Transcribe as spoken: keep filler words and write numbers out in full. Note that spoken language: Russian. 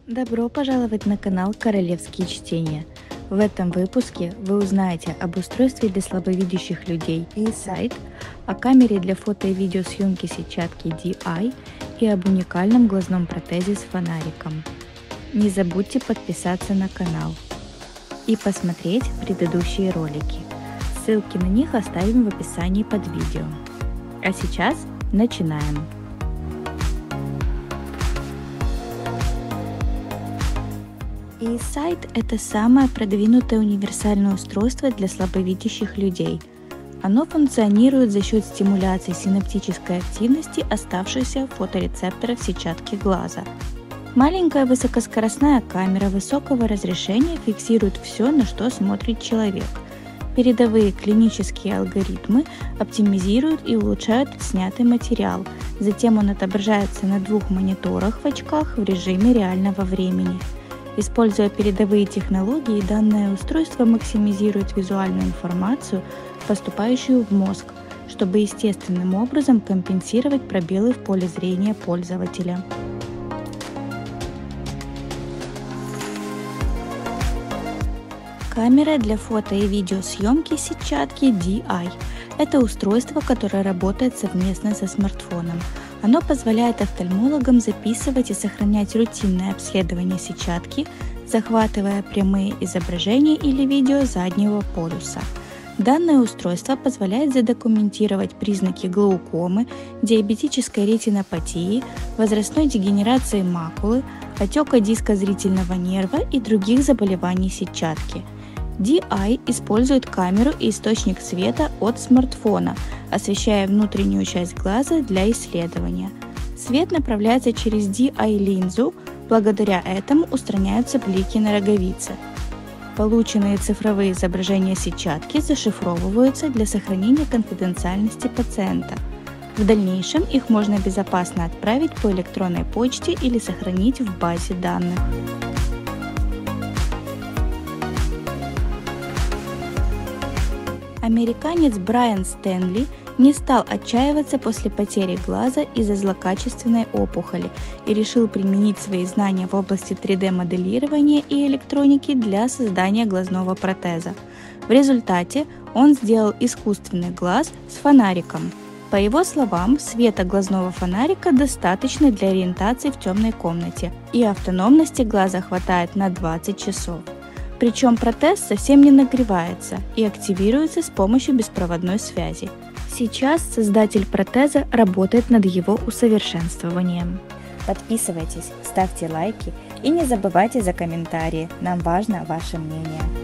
Добро пожаловать на канал Королевские чтения. В этом выпуске вы узнаете об устройстве для слабовидящих людей eSight, о камере для фото и видеосъемки сетчатки ди ай и об уникальном глазном протезе с фонариком. Не забудьте подписаться на канал и посмотреть предыдущие ролики. Ссылки на них оставим в описании под видео. А сейчас начинаем! eSight – это самое продвинутое универсальное устройство для слабовидящих людей. Оно функционирует за счет стимуляции синаптической активности оставшихся фоторецепторов сетчатки глаза. Маленькая высокоскоростная камера высокого разрешения фиксирует все, на что смотрит человек. Передовые клинические алгоритмы оптимизируют и улучшают снятый материал. Затем он отображается на двух мониторах в очках в режиме реального времени. Используя передовые технологии, данное устройство максимизирует визуальную информацию, поступающую в мозг, чтобы естественным образом компенсировать пробелы в поле зрения пользователя. Камера для фото и видеосъемки сетчатки ди ай – это устройство, которое работает совместно со смартфоном. Оно позволяет офтальмологам записывать и сохранять рутинное обследование сетчатки, захватывая прямые изображения или видео заднего полюса. Данное устройство позволяет задокументировать признаки глаукомы, диабетической ретинопатии, возрастной дегенерации макулы, отека диска зрительного нерва и других заболеваний сетчатки. ди ай использует камеру и источник света от смартфона, освещая внутреннюю часть глаза для исследования. Свет направляется через ди ай-линзу, благодаря этому устраняются блики на роговице. Полученные цифровые изображения сетчатки зашифровываются для сохранения конфиденциальности пациента. В дальнейшем их можно безопасно отправить по электронной почте или сохранить в базе данных. Американец Брайан Стэнли не стал отчаиваться после потери глаза из-за злокачественной опухоли и решил применить свои знания в области три дэ-моделирования и электроники для создания глазного протеза. В результате он сделал искусственный глаз с фонариком. По его словам, света глазного фонарика достаточно для ориентации в темной комнате, и автономности глаза хватает на двадцать часов. Причем протез совсем не нагревается и активируется с помощью беспроводной связи. Сейчас создатель протеза работает над его усовершенствованием. Подписывайтесь, ставьте лайки и не забывайте за комментарии, нам важно ваше мнение.